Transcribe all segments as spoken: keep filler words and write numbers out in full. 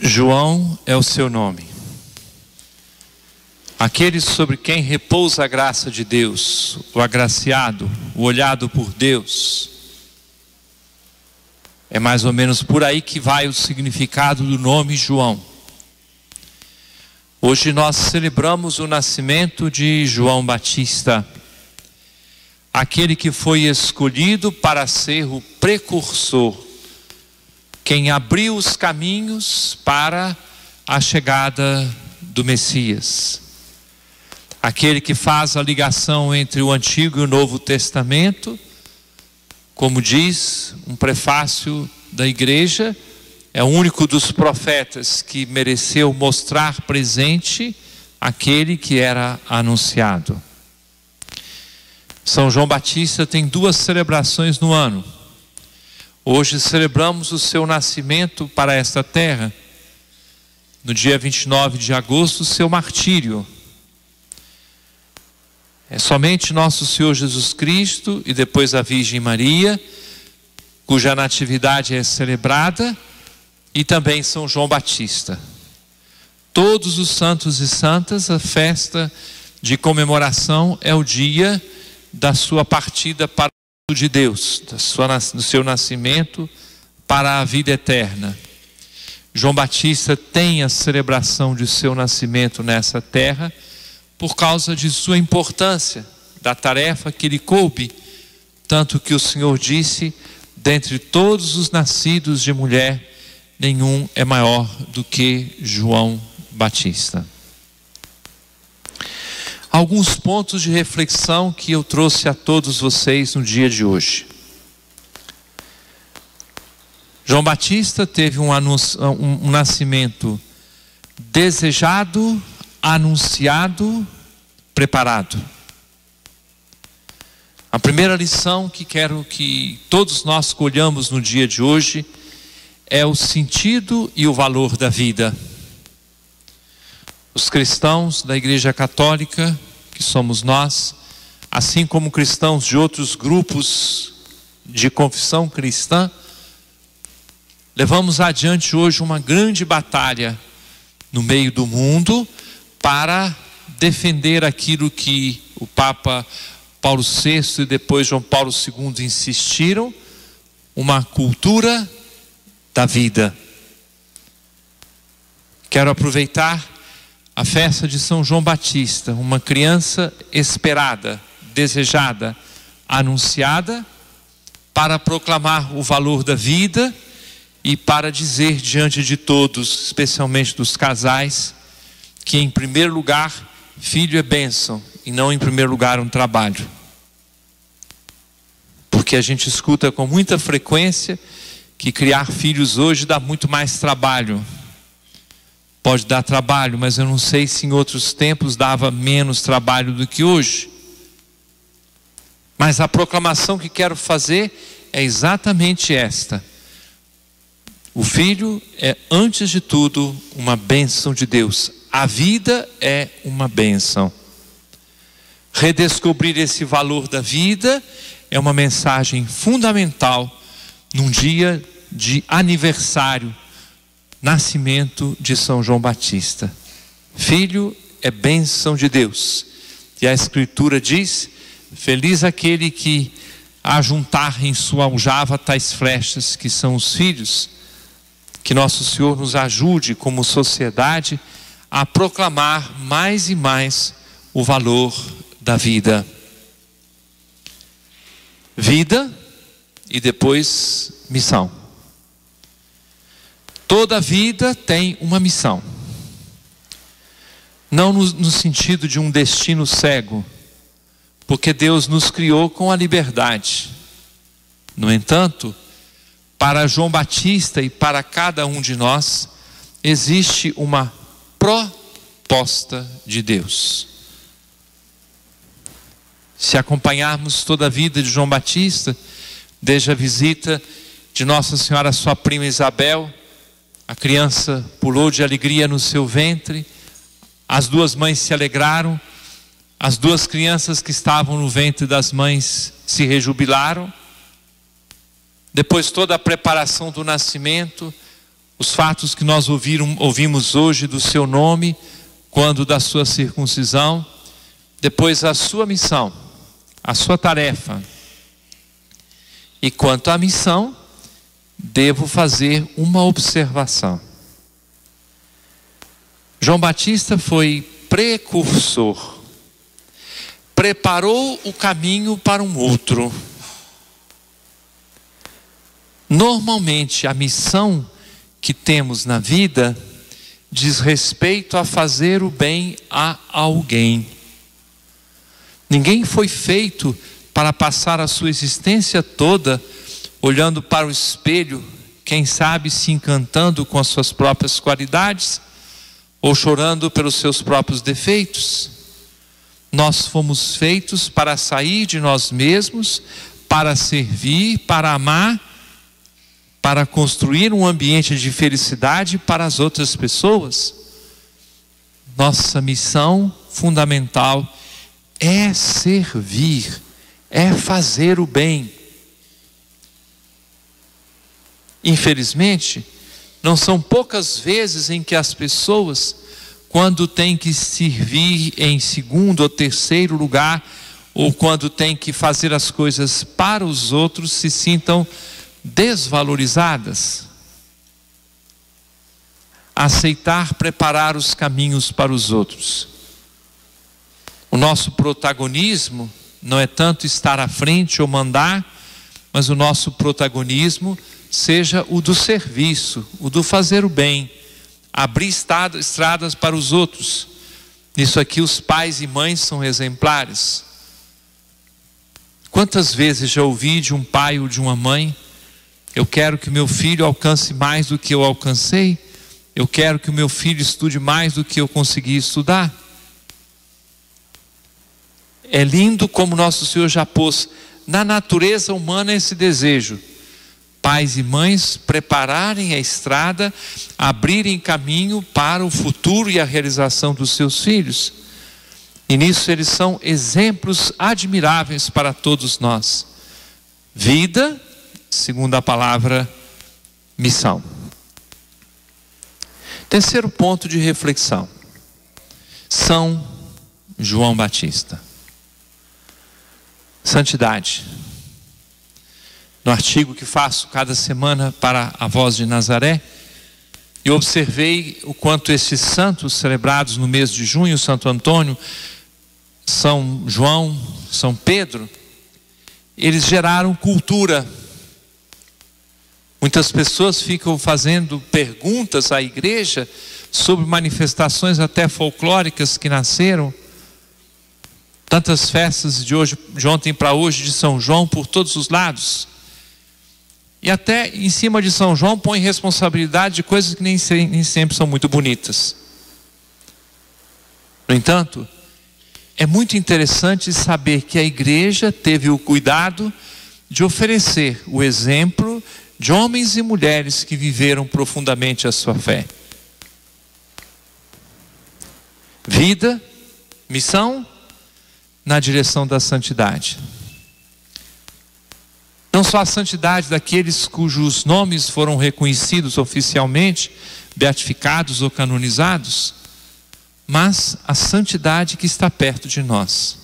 João é o seu nome. Aquele sobre quem repousa a graça de Deus, o agraciado, o olhado por Deus. É mais ou menos por aí que vai o significado do nome João. Hoje nós celebramos o nascimento de João Batista, aquele que foi escolhido para ser o precursor, quem abriu os caminhos para a chegada do Messias. Aquele que faz a ligação entre o Antigo e o Novo Testamento, como diz um prefácio da igreja, é o único dos profetas que mereceu mostrar presente aquele que era anunciado. São João Batista tem duas celebrações no ano. Hoje celebramos o seu nascimento para esta terra. No dia vinte e nove de agosto, o seu martírio. É somente nosso Senhor Jesus Cristo e depois a Virgem Maria, cuja natividade é celebrada, e também São João Batista. Todos os santos e santas, a festa de comemoração é o dia da sua partida para o de Deus, da sua, do seu nascimento para a vida eterna. João Batista tem a celebração de seu nascimento nessa terra por causa de sua importância, da tarefa que lhe coube, tanto que o Senhor disse: dentre todos os nascidos de mulher, nenhum é maior do que João Batista. Alguns pontos de reflexão que eu trouxe a todos vocês no dia de hoje. João Batista teve um, anúncio, um, um nascimento desejado, anunciado, preparado. A primeira lição que quero que todos nós colhamos no dia de hoje é o sentido e o valor da vida. Os cristãos da Igreja Católica, que somos nós, assim como cristãos de outros grupos de confissão cristã, levamos adiante hoje uma grande batalha no meio do mundo para defender aquilo que o Papa Paulo sexto e depois João Paulo segundo insistiram, uma cultura da vida. Quero aproveitar a festa de São João Batista, uma criança esperada, desejada, anunciada, para proclamar o valor da vida e para dizer diante de todos, especialmente dos casais, que em primeiro lugar, filho é bênção e não em primeiro lugar um trabalho. Porque a gente escuta com muita frequência que criar filhos hoje dá muito mais trabalho. Pode dar trabalho, mas eu não sei se em outros tempos dava menos trabalho do que hoje. Mas a proclamação que quero fazer é exatamente esta: o filho é, antes de tudo, uma bênção de Deus. A vida é uma bênção. Redescobrir esse valor da vida é uma mensagem fundamental num dia de aniversário, nascimento de São João Batista. Filho é bênção de Deus. E a Escritura diz: feliz aquele que ajuntar em sua aljava tais flechas que são os filhos. Que nosso Senhor nos ajude como sociedade a proclamar mais e mais o valor da vida. Vida e depois missão. Toda vida tem uma missão. Não no, no sentido de um destino cego, porque Deus nos criou com a liberdade. No entanto, para João Batista e para cada um de nós, existe uma proposta de Deus. Se acompanharmos toda a vida de João Batista, desde a visita de Nossa Senhora à sua prima Isabel, a criança pulou de alegria no seu ventre, as duas mães se alegraram, as duas crianças que estavam no ventre das mães se rejubilaram. Depois toda a preparação do nascimento, os fatos que nós ouviram, ouvimos hoje do seu nome, quando da sua circuncisão, depois a sua missão, a sua tarefa. E quanto à missão, devo fazer uma observação. João Batista foi precursor, preparou o caminho para um outro. Normalmente a missão que temos na vida diz respeito a fazer o bem a alguém. Ninguém foi feito para passar a sua existência toda olhando para o espelho, quem sabe se encantando com as suas próprias qualidades ou chorando pelos seus próprios defeitos. Nós fomos feitos para sair de nós mesmos, para servir, para amar, para construir um ambiente de felicidade para as outras pessoas. Nossa missão fundamental é servir, é fazer o bem. Infelizmente, não são poucas vezes em que as pessoas, quando têm que servir em segundo ou terceiro lugar, ou quando têm que fazer as coisas para os outros, se sintam desvalorizadas. Aceitar preparar os caminhos para os outros. O nosso protagonismo não é tanto estar à frente ou mandar, mas o nosso protagonismo seja o do serviço, o do fazer o bem, abrir estradas para os outros. Nisso aqui os pais e mães são exemplares. Quantas vezes já ouvi de um pai ou de uma mãe: eu quero que meu filho alcance mais do que eu alcancei, eu quero que o meu filho estude mais do que eu consegui estudar. É lindo como nosso Senhor já pôs na natureza humana esse desejo. Pais e mães prepararem a estrada, abrirem caminho para o futuro e a realização dos seus filhos. E nisso eles são exemplos admiráveis para todos nós. Vida, segundo a palavra, missão. Terceiro ponto de reflexão: São João Batista. Santidade. No artigo que faço cada semana para a Voz de Nazaré, eu observei o quanto esses santos celebrados no mês de junho, Santo Antônio, São João, São Pedro, eles geraram cultura. Muitas pessoas ficam fazendo perguntas à igreja sobre manifestações até folclóricas que nasceram. Tantas festas de, hoje, de ontem para hoje de São João por todos os lados. E até em cima de São João põe responsabilidade de coisas que nem, nem sempre são muito bonitas. No entanto, é muito interessante saber que a igreja teve o cuidado de oferecer o exemplo de homens e mulheres que viveram profundamente a sua fé. Vida, missão, na direção da santidade. Não só a santidade daqueles cujos nomes foram reconhecidos oficialmente, beatificados ou canonizados, mas a santidade que está perto de nós.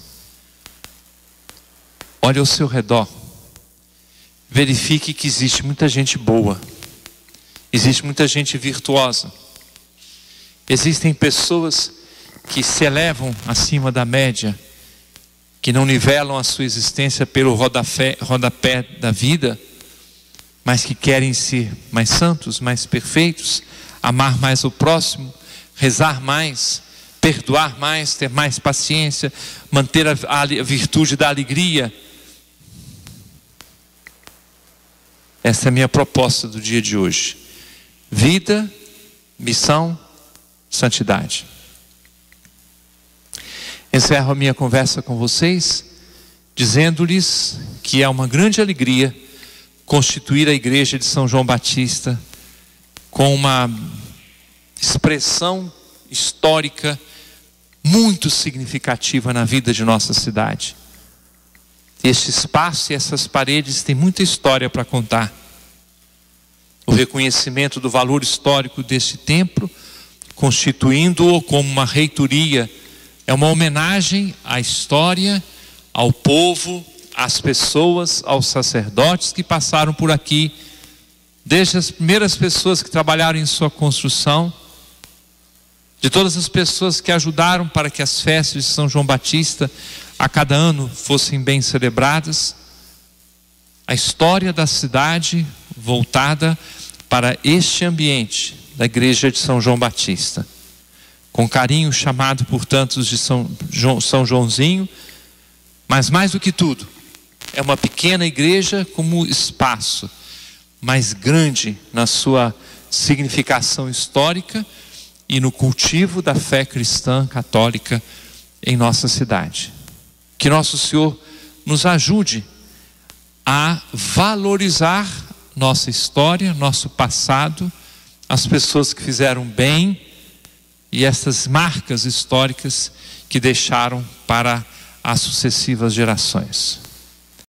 Olhe ao seu redor. Verifique que existe muita gente boa. Existe muita gente virtuosa. Existem pessoas que se elevam acima da média, que não nivelam a sua existência pelo rodapé, rodapé da vida, mas que querem ser mais santos, mais perfeitos, amar mais o próximo, rezar mais, perdoar mais, ter mais paciência, manter a, a virtude da alegria. Essa é a minha proposta do dia de hoje. Vida, missão, santidade. Encerro a minha conversa com vocês dizendo-lhes que é uma grande alegria constituir a igreja de São João Batista com uma expressão histórica muito significativa na vida de nossa cidade. Este espaço e essas paredes têm muita história para contar. o reconhecimento do valor histórico deste templo, constituindo-o como uma reitoria, é uma homenagem à história, ao povo, às pessoas, aos sacerdotes que passaram por aqui, desde as primeiras pessoas que trabalharam em sua construção, de todas as pessoas que ajudaram para que as festas de São João Batista a cada ano fossem bem celebradas, a história da cidade voltada para este ambiente da igreja de São João Batista, com carinho chamado por tantos de São, João, São Joãozinho, mas mais do que tudo, é uma pequena igreja como espaço, mas grande na sua significação histórica e no cultivo da fé cristã católica em nossa cidade. Que Nosso Senhor nos ajude a valorizar nossa história, nosso passado, as pessoas que fizeram bem e essas marcas históricas que deixaram para as sucessivas gerações.